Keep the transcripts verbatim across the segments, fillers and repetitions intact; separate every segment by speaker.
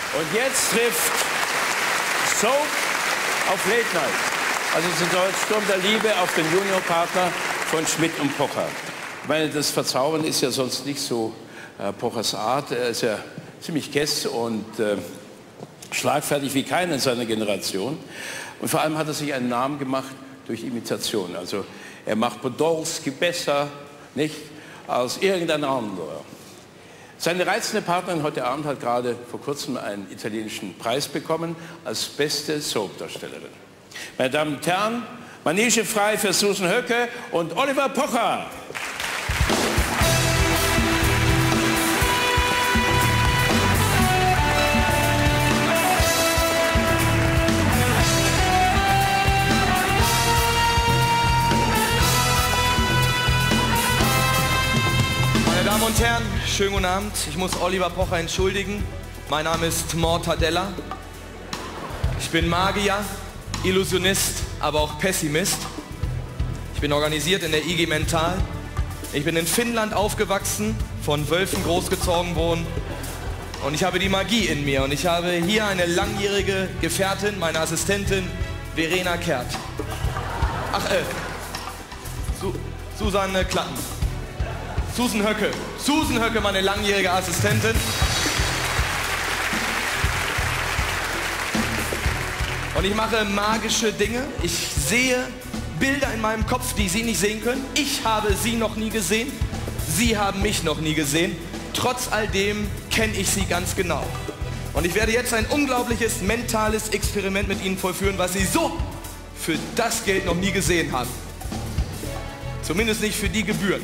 Speaker 1: Und jetzt trifft Soap auf Late Night. Also es ist Sturm der Liebe auf den Juniorpartner von Schmidt und Pocher. Ich meine, das Verzaubern ist ja sonst nicht so äh, Pochers Art. Er ist ja ziemlich kess und äh, schlagfertig wie keiner in seiner Generation. Und vor allem hat er sich einen Namen gemacht durch Imitation. Also er macht Podolski besser, nicht, als irgendein anderer. Seine reizende Partnerin heute Abend hat gerade vor kurzem einen italienischen Preis bekommen als beste Soap-Darstellerin. Meine Damen und Herren, Manege frei für Susan Höcke und Oliver Pocher.
Speaker 2: Meine Damen und Herren, schönen guten Abend. Ich muss Oliver Pocher entschuldigen. Mein Name ist Mortadella. Ich bin Magier, Illusionist, aber auch Pessimist. Ich bin organisiert in der I G Mental. Ich bin in Finnland aufgewachsen, von Wölfen großgezogen worden. Und ich habe die Magie in mir. Und ich habe hier eine langjährige Gefährtin, meine Assistentin, Verena Kehrt. Ach, äh, Su Susanne Klatten. Susan Höcke. Susan Höcke, meine langjährige Assistentin. Und ich mache magische Dinge. Ich sehe Bilder in meinem Kopf, die Sie nicht sehen können. Ich habe Sie noch nie gesehen. Sie haben mich noch nie gesehen. Trotz all dem kenne ich Sie ganz genau. Und ich werde jetzt ein unglaubliches mentales Experiment mit Ihnen vollführen, was Sie so für das Geld noch nie gesehen haben. Zumindest nicht für die Gebühren.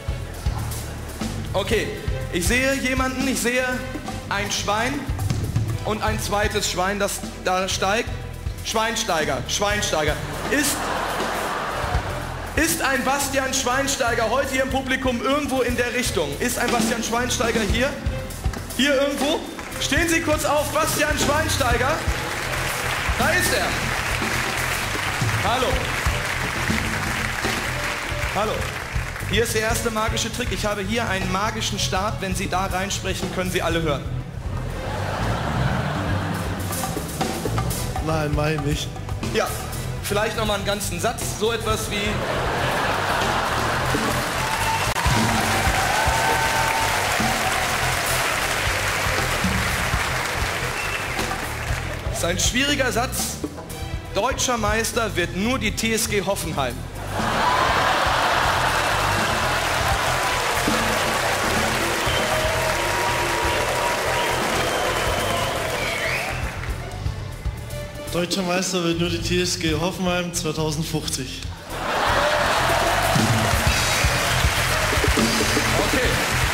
Speaker 2: Okay, ich sehe jemanden, ich sehe ein Schwein und ein zweites Schwein, das da steigt. Schweinsteiger, Schweinsteiger. Ist, ist ein Bastian Schweinsteiger heute hier im Publikum irgendwo in der Richtung? Ist ein Bastian Schweinsteiger hier? Hier irgendwo? Stehen Sie kurz auf, Bastian Schweinsteiger. Da ist er. Hallo. Hallo. Hier ist der erste magische Trick. Ich habe hier einen magischen Stab. Wenn Sie da reinsprechen, können Sie alle hören.
Speaker 3: Nein, mein nicht.
Speaker 2: Ja, vielleicht noch mal einen ganzen Satz. So etwas wie... Das ist ein schwieriger Satz. Deutscher Meister wird nur die T S G Hoffenheim.
Speaker 3: Deutscher Meister wird nur die T S G Hoffenheim zweitausendfünfzig.
Speaker 2: Okay.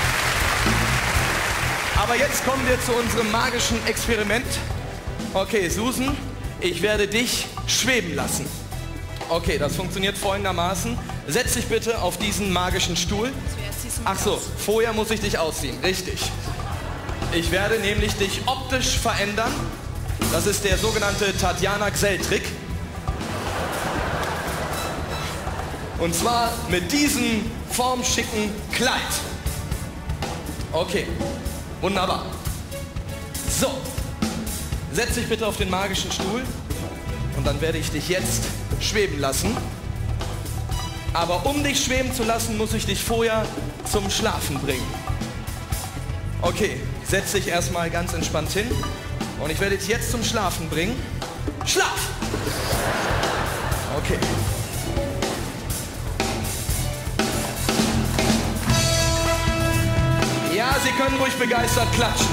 Speaker 2: Aber jetzt kommen wir zu unserem magischen Experiment. Okay, Susan, ich werde dich schweben lassen. Okay, das funktioniert folgendermaßen. Setz dich bitte auf diesen magischen Stuhl. Ach so, vorher muss ich dich ausziehen. Richtig. Ich werde nämlich dich optisch verändern. Das ist der sogenannte Tatjana Gsell-Trick. Und zwar mit diesem formschicken Kleid. Okay, wunderbar. So, setz dich bitte auf den magischen Stuhl und dann werde ich dich jetzt schweben lassen. Aber um dich schweben zu lassen, muss ich dich vorher zum Schlafen bringen. Okay, setz dich erstmal ganz entspannt hin. Und ich werde dich jetzt zum Schlafen bringen. Schlaf! Okay. Ja, Sie können ruhig begeistert klatschen.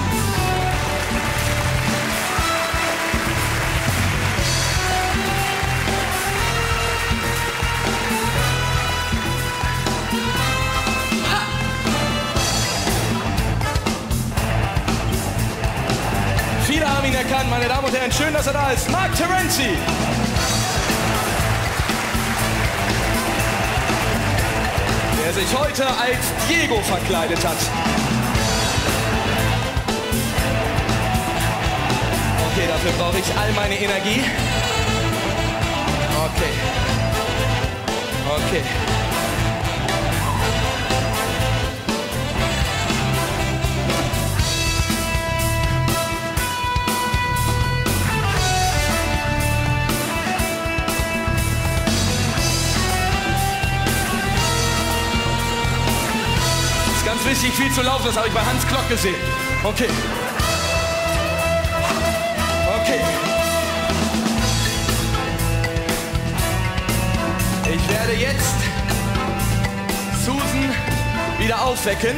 Speaker 2: Viele haben ihn erkannt, meine Damen und Herren. Schön, dass er da ist. Mark Terenzi. Der sich heute als Diego verkleidet hat. Okay, dafür brauche ich all meine Energie. Okay. Okay. richtig viel zu laufen, das habe ich bei Hans Klock gesehen. Okay. Okay. Ich werde jetzt Susan wieder aufwecken.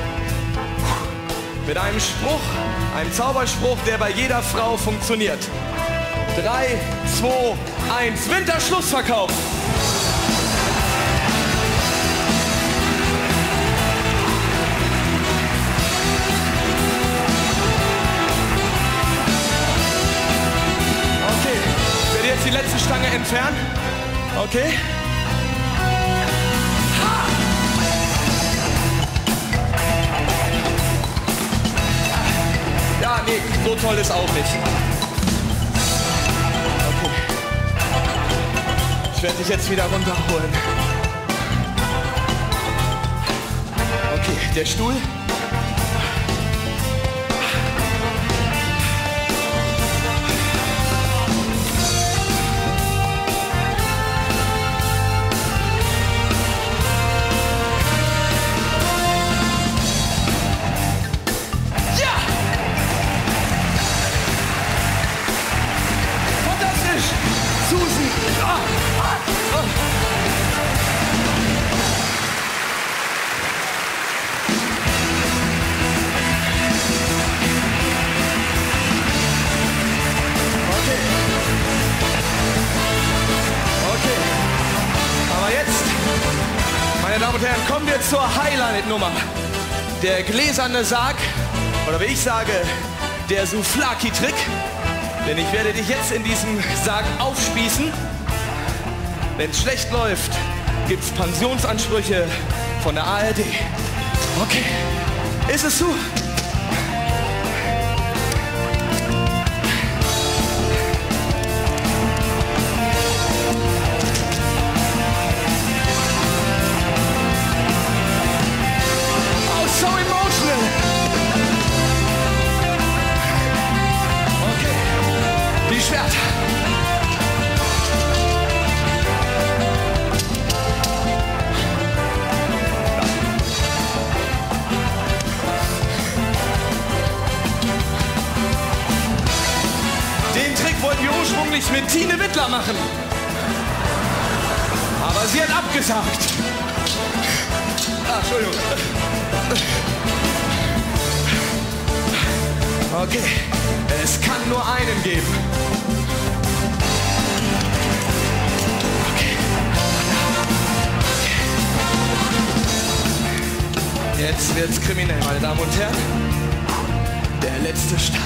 Speaker 2: Mit einem Spruch, einem Zauberspruch, der bei jeder Frau funktioniert. Drei, zwei, eins, Winterschlussverkauf. Okay, ich werde jetzt die letzte Stange entfernen. Okay. Ja, nee, so toll ist auch nicht. Okay. Ich werde dich jetzt wieder runterholen. Okay, der Stuhl. Meine Damen und Herren, kommen wir zur Highlight-Nummer. Der gläserne Sarg, oder wie ich sage, der Souflaki-Trick. Denn ich werde dich jetzt in diesem Sarg aufspießen. Wenn es schlecht läuft, gibt es Pensionsansprüche von der A R D. Okay, ist es so?
Speaker 4: Schwert.
Speaker 2: Den Trick wollten wir ursprünglich mit Tine Wittler machen. Aber sie hat abgesagt. Ah, Entschuldigung. Okay, es kann nur einen geben. Okay. Jetzt wird's kriminell, meine Damen und Herren. Der letzte Start.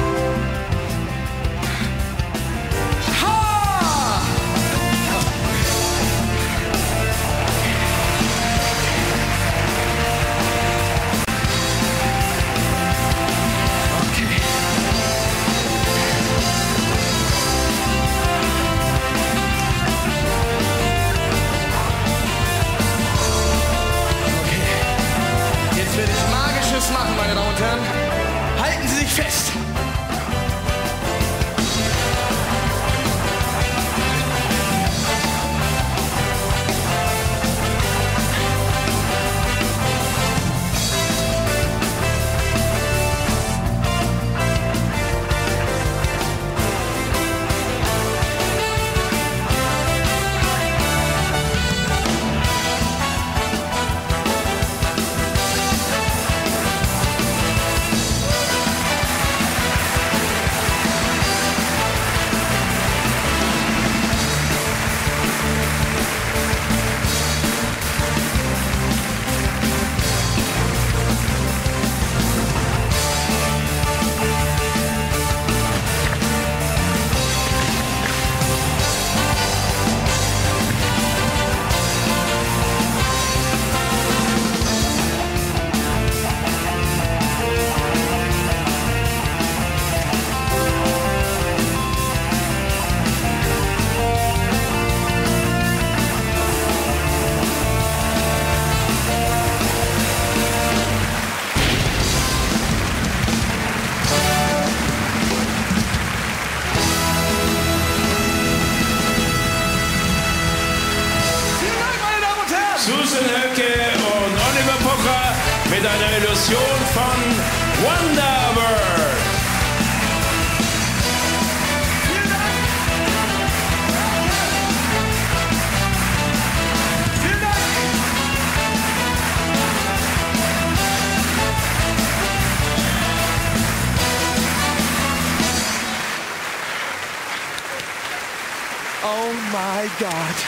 Speaker 2: Machen, meine Damen und Herren. Halten Sie sich fest.
Speaker 1: einer Illusion von Wonderbird.
Speaker 2: Oh my God.